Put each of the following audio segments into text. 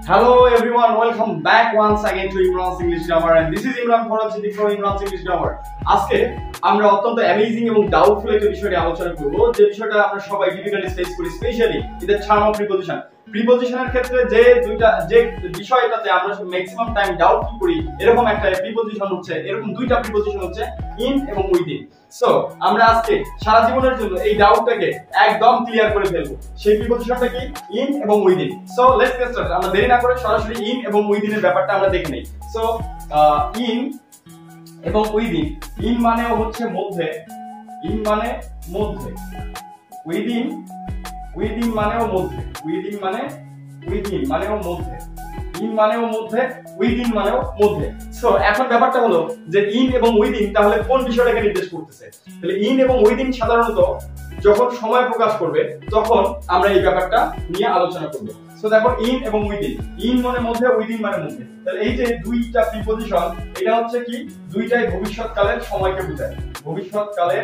Hello everyone, welcome back once again to Imran's English Grammar, and this is Imran from Imran's English Grammar. আজকে আমরা অত্যন্ত amazing এবং doubtful একটা বিষয় নিয়ে আলোচনা করব, যে বিষয়টা আমরা সবাই ডিফিকাল্টলি ফেস করি, specially in the term of preposition. প্রিপজিশনের ক্ষেত্রে যে বিষয়টাতে আমরা ম্যাক্সিমাম টাইম ডাউট করি, এরকম একটা প্রিপজিশন হচ্ছে, এরকম দুইটা প্রিপজিশন হচ্ছে ইন এবং উইদিন। সো আমরা আজকে সারা জীবনের জন্য এই ডাউটটাকে একদম ক্লিয়ার করে ফেলবো। সেই প্রিপজিশনটা কি? ইন এবং within. So let's get started. আমরা দেরি না করে সরাসরি ইন এবং উইদিনের ব্যাপারটা আমরা দেখে নেই। সো ইন এবং উইদিন, ইন মানেও হচ্ছে মধ্যে, ইন মানে মধ্যে, উইদিন মানেও মধ্যে, উইদিন মানেও মধ্যে, ইন মানেও মধ্যে, উইদিন মানেও মধ্যে। সো এখন ব্যাপারটা হলো যে ইন এবং উইদিন তাহলে কোন বিষয়টাকে নির্দেশ করতেছে? তাহলে ইন এবং উইদিন সাধারণত যখন সময় প্রকাশ করবে তখন আমরা এই ব্যাপারটা নিয়ে আলোচনা করব। সো দেখো, ইন এবং উইদিন, ইন মানে মধ্যে, উইদিন মানে মধ্যে। তাহলে এই যে দুইটা প্রিপজিশন, এটা হচ্ছে কি? দুইটাই ভবিষ্যৎকালের সময়কে বোঝায়, ভবিষ্যৎকালের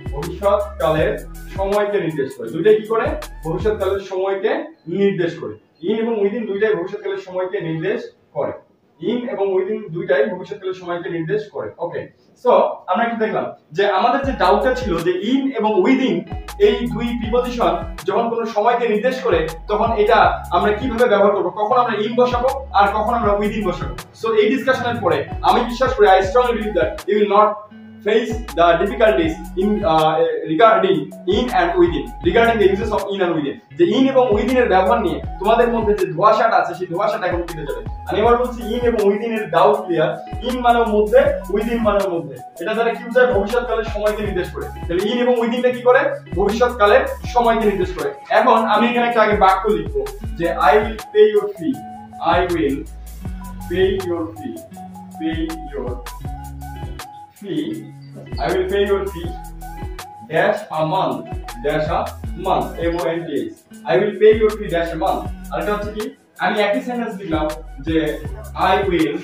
সময়কে নির্দেশ করে। দুইটাই কি করে? ভবিষ্যৎকালের সময়কে নির্দেশ করে। ইন এবং উইদিন দুইটাই ভবিষ্যৎকালের সময়কে নির্দেশ করে। ইন এবং উইদিন দুইটাই ভবিষ্যৎকালের সময়কে নির্দেশ করে। ওকে, সো আমরা কি দেখলাম যে আমাদের যে ডাউটটা ছিল যে ইন এবং উইদিন এই দুই প্রিপজিশন যখন কোনো সময়কে নির্দেশ করে তখন এটা আমরা কিভাবে ব্যবহার করব, কখন আমরা ইন বসাবো আর কখন আমরা উইদিন বসাবো। সো এই ডিসকাশনের পরে আমি বিশ্বাস করি, I strongly believe that you will not face the difficulties in regarding in and within, regarding the uses of in and within। যে in এবং within এর ব্যবহার নিয়ে তোমাদের মধ্যে যে ধোঁয়াশাটা আছে সেই ধোঁয়াশাটা এখন কেটে যাবে। আমি এবার বলছি in এবং within এর ডাউট ক্লিয়ার। in মানে মধ্যে, within মানে মধ্যে, এটা দ্বারা কি বোঝায়? ভবিষ্যৎকালের সময়কে নির্দেশ করে। তাহলে in এবং within কি করে? ভবিষ্যৎকালের সময়কে নির্দেশ করে। এখন আমি এখানে একটা আগে বাক্য লিখবো যে I will pay your fee, I will pay your fee, pay your fee, I will pay your fee dash a month, dash a month, M-O-N-T-H, I will pay your fee dash a month। আর এটা হচ্ছে কি? আমি একই sentence লিখলাম যে I will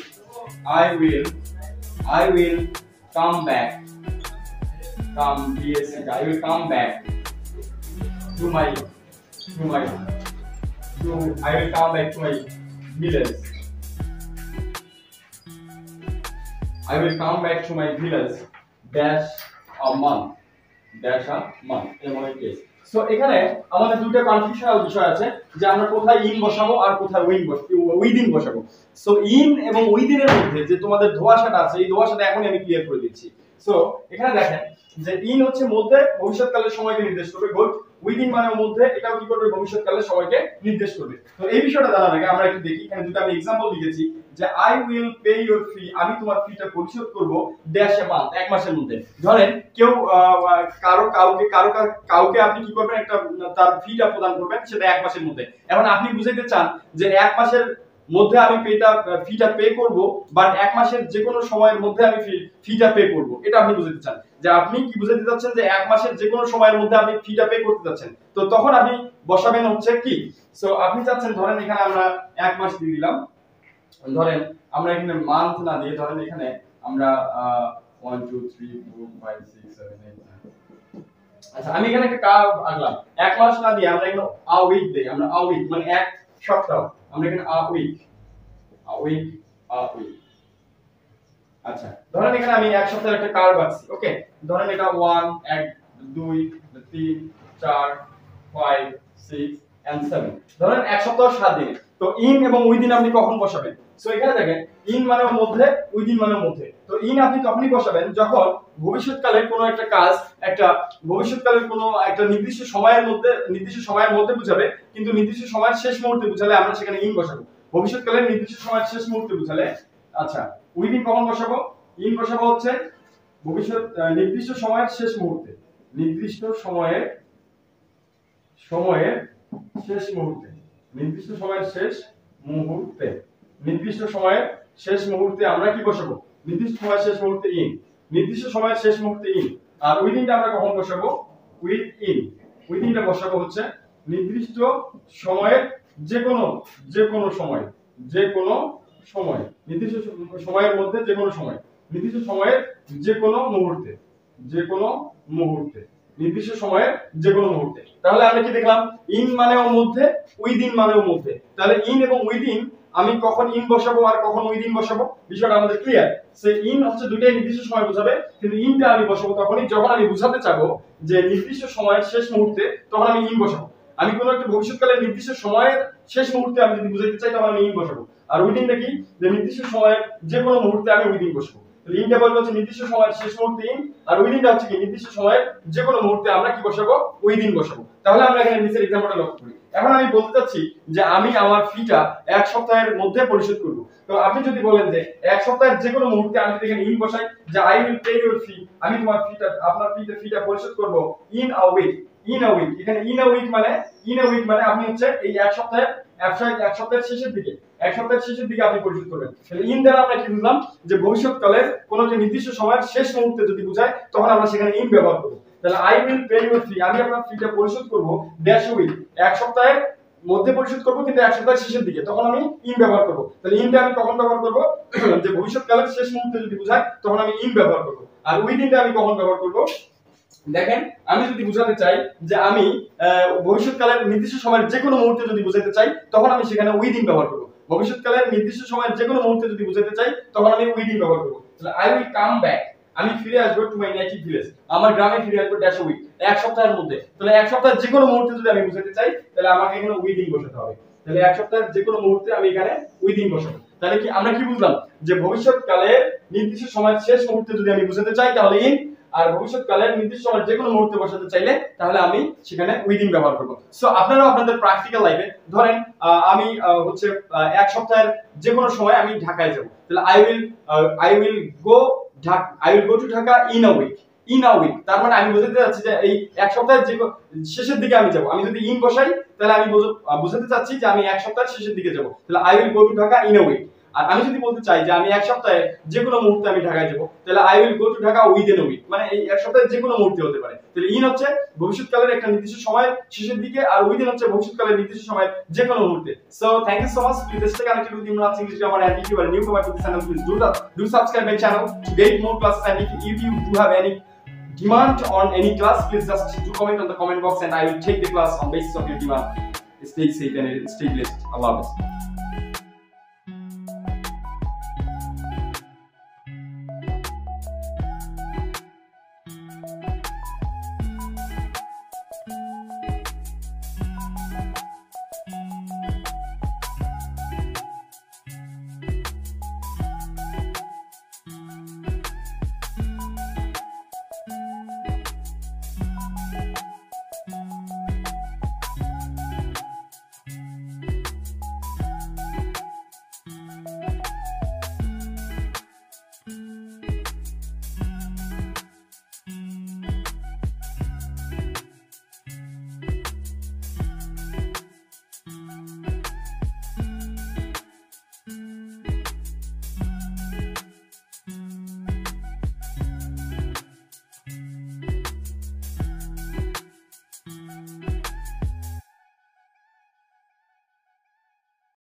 come back, come B-S-C, I will come back to I will come back to my village, I will come back to my village dash a month, dash a month, M-O-N-T-H। So এখানে আমাদের দুটো confusional বিষয় আছে যে আমরা কোথায় in বসাবো আর কোথায় উইদিন বসাবো। সো ইন এবং উইদিনের মধ্যে যে তোমাদের ধোঁয়াশাটা আছে, এই ধোঁয়াশাটা এখনই আমি ক্লিয়ার করে দিচ্ছি। সো এখানে দেখেন যে ইন হচ্ছে মধ্যে, ভবিষ্যৎকালের সময়কে নির্দেশ করবে। গুড। উইদিন মানে মধ্যে, এটাও কি করবে? ভবিষ্যৎকালের সময়কে নির্দেশ করবে। তো এই বিষয়টা জানার আগে আমরা একটু দেখি, এখানে দুটো আমি एग्जांपल লিখেছি যে I will pay your fee, আমি তোমার ফিটা পরিশোধ করব ড্যাশ এ মান্থ, এক মাসের মধ্যে। ধরেন কেউ কাউকে আপনি কি করবেন? একটা তার ফিটা প্রদান করবেন, সেটা এক মাসের মধ্যে। এখন আপনি বুঝাইতে চান যে এক মাসের মধ্যে আমি ফিটা পে করব, বাট এক মাসের যে কোনো সময়ের মধ্যে আমি ফিটা পে করব, এটা আপনি বুঝাইতে চান। যে আপনি কি বুঝাইতে চাচ্ছেন যে এক মাসের যে কোনো সময়ের মধ্যে আপনি ফিটা পে করতে যাচ্ছেন, তো তখন আপনি বসাবেন হচ্ছে কি? সো আপনি চাচ্ছেন, ধরেন এখানে আমরা এক মাস দিয়ে দিলাম, ধরেন আমরা এখানে মান্থ না দিয়ে, ধরেন এখানে আমরা 1 2 3 4 5 6 7 8 9, আচ্ছা আমি এখানে একটা কার্ভ আঁকলাম। এক মাস না দিয়ে আমরা এখানে আ উইক দেই, আমরা আ উইক মানে এক সপ্তাহ, আমরা এখানে আ উইক। আচ্ছা ধরেন এখানে আমি এক সপ্তাহের একটা কার্ভ আঁকছি। ওকে, ধরেন এটা 1 1 2 3 4 5 6 and 7, ধরেন এক সপ্তাহ 7 দিন। তো ইন এবং উইদিন আপনি কখন বসাবেন? সো এখানে দেখেন ইন মানে মধ্যে, উইদিন মানে মধ্যে। তো ইন আপনি তখনই বসাবেন যখন ভবিষ্যৎকালের কোনো একটা কাজ, ভবিষ্যৎকালের কোনো একটা নির্দিষ্ট সময়ের মধ্যে বুঝাবে, কিন্তু নির্দিষ্ট সময়ের শেষ মুহূর্তে বুঝালে আমরা সেখানে ইন বসাবো। ভবিষ্যৎকালের নির্দিষ্ট সময়ের শেষ মুহূর্তে বুঝালে, আচ্ছা উইদিন কখন বসাবো? ইন বসাবো হচ্ছে নির্দিষ্ট সময়ের শেষ মুহূর্তে, নির্দিষ্ট সময়ের শেষ মুহূর্তে, নির্দিষ্ট সময়ের শেষ মুহূর্তে আমরা কি বসাবো? নির্দিষ্ট সময়ের শেষ মুহূর্তে ইন, নির্দিষ্ট সময়ের শেষ মুহূর্তে ইন। আর উইদিনটা আমরা কখন বসাবো? উইদিনটা বসাবো হচ্ছে নির্দিষ্ট সময়ের যে কোনো সময়, নির্দিষ্ট সময়ের মধ্যে যে কোনো সময়, নির্দিষ্ট সময়ের যে কোনো মুহূর্তে, নির্দিষ্ট সময়ের যে কোনো মুহূর্তে। তাহলে আমরা কি দেখলাম, ইন মানেও মধ্যে, উইদিন মানেও মধ্যে। তাহলে ইন এবং উইদিন আমি কখন ইন বসাবো আর কখন উইদিন বসাবো বিষয়টা আমাদের ক্লিয়ার। সে ইন হচ্ছে দুটোই নির্দিষ্ট সময় বোঝাবে, কিন্তু ইনটা আমি বসাবো তখনই যখন আমি বোঝাতে চাবো যে নির্দিষ্ট সময়ের শেষ মুহূর্তে, তখন আমি ইন বসাবো। আমি কোনো একটা ভবিষ্যৎকালের নির্দিষ্ট সময়ের শেষ মুহূর্তে আমি যদি বুঝাইতে চাই তখন আমি ইন বসাবো। আর উইদিনটা কি, যে নির্দিষ্ট সময়ের যে কোনো মুহূর্তে আমি উইদিন বসাবো। তাহলে ইনটা বলবো হচ্ছে নির্দিষ্ট সময়ের শেষ মুহূর্তে ইন, আর উইদিনটা হচ্ছে কি নির্দিষ্ট সময়ের যে কোনো মুহূর্তে আমরা কি বসাবো, উইদিন বসাবো। তাহলে আমরা এখানে নিচের एग्जांपलটা লক্ষ্য করি। এখন আমি বলতে চাচ্ছি যে আমি আমার ফিটা এক সপ্তাহের মধ্যে পরিশোধ করব। তো আপনি যদি বলেন যে এক সপ্তাহের যে কোনো মুহূর্তে, আমি যদি এখানে ইন বসাই যে I will pay your fee, আমি তোমার ফিটা, আপনার ফিটা পরিশোধ করব in a week. In a week, এখানে ইন আ উইক মানে আপনি হচ্ছে এই এক সপ্তাহের শেষের দিকে, এক সপ্তাহের শেষের দিকে আপনি পরিশোধ করবেন। তাহলে ইন দ্বারা আমরা কি বুঝলাম, যে ভবিষ্যৎকালের কোনো যে নির্দিষ্ট সময়ের শেষ মুহূর্তে যদি বোঝায় তখন আমরা সেখানে ইন ব্যবহার করব। তাহলে I will pay your fee, আমি আপনার ফিটা পরিশোধ করব ড্যাশ উইক, এক সপ্তাহের মধ্যে পরিশোধ করব কিন্তু এক সপ্তাহের শেষের দিকে, তখন আমি ইন ব্যবহার করব। তাহলে ইনটা আমি কখন ব্যবহার করব, যে ভবিষ্যৎকালের শেষ মুহূর্তে যদি বোঝায় তখন আমি ইন ব্যবহার করব। আর উইদিনটা আমি কখন ব্যবহার করব, দেখেন আমি যদি বুঝাতে চাই যে আমি ভবিষ্যৎকালের নির্দিষ্ট সময়ের যে কোনো মুহূর্তে যদি বুঝাতে চাই তখন আমি সেখানে উইদিন ব্যবহার করব। ভবিষ্যৎকালের নির্দিষ্ট সময়ের যে কোনো মুহূর্তে যদি বুঝাতে চাই তখন আমি উইদিন ব্যবহার করব। তাহলে আই উইল কাম ব্যাক, আমি ফিরে আসবো টু মাই নেটিভ ভিলেজ, আমার গ্রামে ফিরে আসবো ড্যাশ উইক, এক সপ্তাহের মধ্যে। তাহলে এক সপ্তাহের যে কোনো মুহূর্তে যদি আমি বুঝাতে চাই তাহলে আমাকে এখানে উইদিন বসাতে হবে। তাহলে এক সপ্তাহের যে কোনো মুহূর্তে আমি এখানে উইদিন বসাবো। তাহলে কি আমরা কি বুঝলাম, যে ভবিষ্যৎকালের নির্দিষ্ট সময়ের শেষ মুহূর্তে যদি আমি বুঝাতে চাই তাহলে ইন, আর ভবিষ্যৎকালের নির্দিষ্ট সময়ের যে কোনো মুহূর্তে বসাতে চাইলে তাহলে আমি সেখানে উইদিন ব্যবহার করব। সো আপনারাও আপনাদের প্র্যাকটিক্যাল লাইফে ধরেন আমি হচ্ছে এক সপ্তাহের যে কোনো সময় আমি ঢাকায় যাব, তাহলে I will go to Dhaka in a week. In a week তার মানে আমি বোঝাতে চাচ্ছি যে এই এক সপ্তাহের যে শেষের দিকে আমি যাব। আমি যদি ইন বসাই তাহলে আমি বোঝাতে চাচ্ছি যে আমি এক সপ্তাহের শেষের দিকে যাব। তাহলে I will go to Dhaka in a week. আর আমি যদি বলতে চাই যে আমি এক সপ্তাহে যে কোনো মুহূর্তে আমি ঢাকায় যাব, তাহলে I will go to Dhaka within a week, মানে এই এক সপ্তাহে যে কোনো মুহূর্তে হতে পারে। তাহলে ইন হচ্ছে ভবিষ্যৎকালের একটা নির্দিষ্ট সময়ের শেষের দিকে, আর উইদিন হচ্ছে ভবিষ্যৎকালের নির্দিষ্ট সময়ের যে কোনো মুহূর্তে। So thank you so much, please stay connected with Imran English Grammar, and if you are new to this channel, please do subscribe my channel to get more classes, and if you do have any demand on any class, please just do comment on the comment box and I will take the class on basis of your demand. Stay safe and stay blessed. Allah bless.